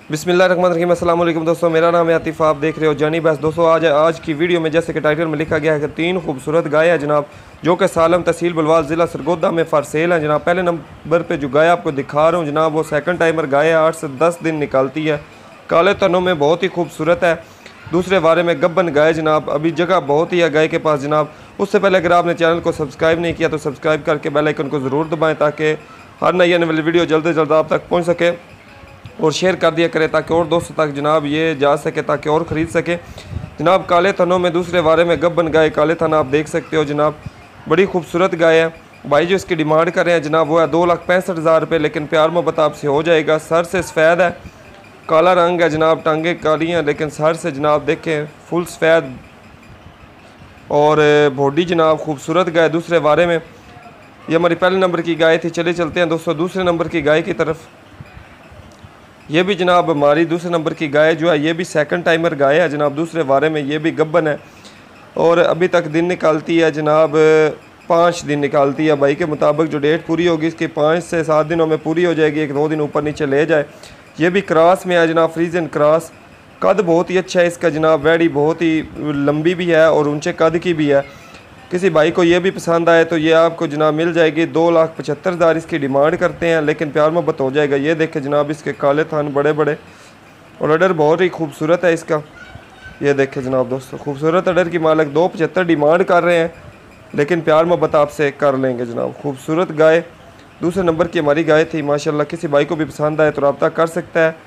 बिस्मिल्लाहिर्रहमानिर्रहीम। अस्सलाम वालेकुम दोस्तों, मेरा नाम है आतिफ, आप देख रहे हो जानी बस। दोस्तों आज की वीडियो में जैसे कि टाइटल में लिखा गया है कि 3 खूबसूरत गाय है जनाब, जो कि सालम तहसील बलवाल ज़िला सरगोदा में फॉर सेल है जनाब। पहले नंबर पे जो गाय आपको दिखा रहा हूँ जनाब, वो सेकंड टाइमर गाय है, 8 से 10 दिन निकालती है, काले तनों में बहुत ही खूबसूरत है। दूसरे बारे में गब्बन गाय जनाब, अभी जगह बहुत ही है गाय के पास जनाब। उससे पहले अगर आपने चैनल को सब्सक्राइब नहीं किया तो सब्सक्राइब करके बेल आइकन को ज़रूर दबाएँ ताकि हर नई आने वाली वीडियो जल्द से जल्द आप तक पहुँच सके, और शेयर कर दिया करें ताकि और दोस्तों तक जनाब ये जा सके, ताकि और ख़रीद सके जनाब। काले थनों में दूसरे बारे में गब्बन गाय, काले थन आप देख सकते हो जनाब, बड़ी खूबसूरत गाय है। भाई जो इसकी डिमांड कर रहे हैं जनाब वो है 2,65,000 रुपये, लेकिन प्यार मोहब्बत आपसे हो जाएगा। सर से सफ़ेद है, काला रंग है जनाब, टांगे काली हैं, लेकिन सर से जनाब देखें फुल सफ़ेद, और बॉडी जनाब खूबसूरत गाय। दूसरे बारे में ये हमारी पहले नंबर की गाय थी। चले चलते हैं दोस्तों दूसरे नंबर की गाय की तरफ। ये भी जनाब हमारी दूसरे नंबर की गाय जो है, ये भी सेकंड टाइमर गाय है जनाब। दूसरे बारे में ये भी गब्बन है और अभी तक दिन निकालती है जनाब, 5 दिन निकालती है। भाई के मुताबिक जो डेट पूरी होगी इसकी 5 से 7 दिनों में पूरी हो जाएगी, 1-2 दिन ऊपर नीचे ले जाए। ये भी क्रॉस में है जनाब, फ्रीजन क्रॉस। कद बहुत ही अच्छा है इसका जनाब, वैड़ी बहुत ही लंबी भी है और ऊंचे कद की भी है। किसी भाई को ये भी पसंद आए तो ये आपको जनाब मिल जाएगी। 2,75,000 इसकी डिमांड करते हैं, लेकिन प्यार मोहब्बत हो जाएगा। ये देखे जनाब इसके काले थान बड़े बड़े, और अडर बहुत ही खूबसूरत है इसका। ये देखे जनाब दोस्तों, खूबसूरत अडर की मालिक 2,75 डिमांड कर रहे हैं, लेकिन प्यार मोहब्बत आपसे कर लेंगे जनाब। खूबसूरत गाय दूसरे नंबर की हमारी गाय थी माशाल्लाह। किसी भाई को भी पसंद आए तो रब्ता कर सकता है।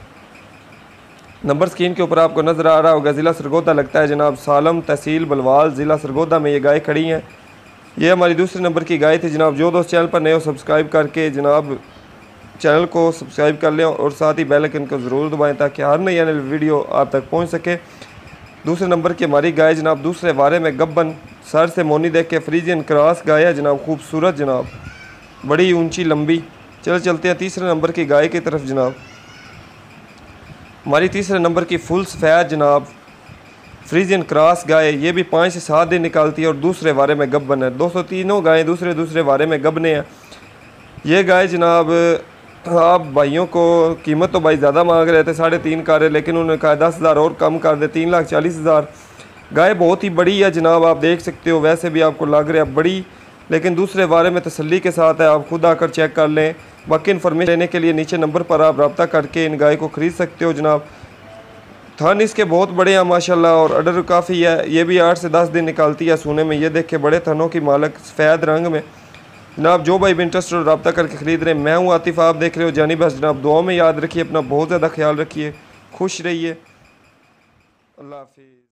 नंबर स्क्रीन के ऊपर आपको नज़र आ रहा होगा, ज़िला सरगोदा लगता है जनाब, सालम तहसील बलवाल ज़िला सरगोदा में ये गाय खड़ी हैं। ये हमारी दूसरे नंबर की गाय थी जनाब। जो दोस्त चैनल पर नए हो सब्सक्राइब करके जनाब चैनल को सब्सक्राइब कर लें, और साथ ही बेल आइकन को ज़रूर दबाएं ताकि हर नई आने वाली वीडियो आप तक पहुँच सके। दूसरे नंबर की हमारी गाय जनाब, दूसरे बारे में गब्बन, सर से मोनी देख के फ्रीजियन क्रॉस गाय है जनाब, खूबसूरत जनाब, बड़ी ऊँची लंबी। चलो चलते हैं तीसरे नंबर की गाय की तरफ जनाब। हमारी तीसरे नंबर की फुल सफ़ेद जनाब, फ्रीजियन क्रॉस गाय, ये भी 5 से 7 दिन निकालती है और दूसरे बारे में गब्बन है। 203 गायें दूसरे बारे में गब्बने हैं। ये गाय जनाब आप भाइयों को कीमत तो भाई ज़्यादा मांग रहे थे, 3.5 का रहे, लेकिन उन्होंने कहा 10,000 और कम कर दे, 3,40,000। गाय बहुत ही बड़ी है जनाब, आप देख सकते हो, वैसे भी आपको लग रहा है बड़ी, लेकिन दूसरे बारे में तसल्ली के साथ है, आप खुद आकर चेक कर लें। बाकी इन्फॉर्मेशन लेने के लिए नीचे नंबर पर आप रब्ता करके इन गाय को ख़रीद सकते हो जनाब। थन इसके बहुत बड़े हैं माशाल्लाह, और अडर काफ़ी है। ये भी 8 से 10 दिन निकालती है सोने में। ये देखे बड़े थनों की मालिक, सफ़ेद रंग में जनाब। जो भाई भी इंटरेस्टेड रब्ता करके ख़रीद रहे हैं। मैं हूँ आतिफ, आप देख रहे हो जानी बस जनाब। दुआ में याद रखिए, अपना बहुत ज़्यादा ख्याल रखिए, खुश रहिए, अल्लाह हाफिज़।